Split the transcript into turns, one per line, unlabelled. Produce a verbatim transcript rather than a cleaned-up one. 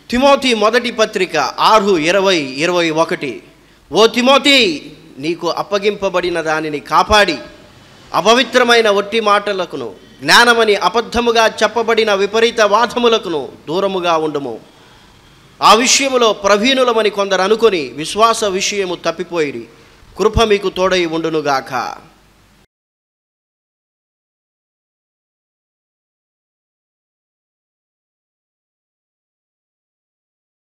Timothy మొదటి పత్రిక ఆరు ఇరవై ఇరవై ఒకటి. ఓ తిమోతి, నీకు అప్పగింపబడిన దానిని కాపాడి అపవిత్రమైన ఒట్టి మాటలకును జ్ఞానమని అబద్ధముగా చెప్పబడిన విపరీత వాదములకును దూరముగా ఉండుము. ఆ విషయములో ప్రవీణులమని కొందరు అనుకొని విశ్వాస విషయము తప్పిపోయిరి. కృప మీకు తోడై ఉండునుగాక.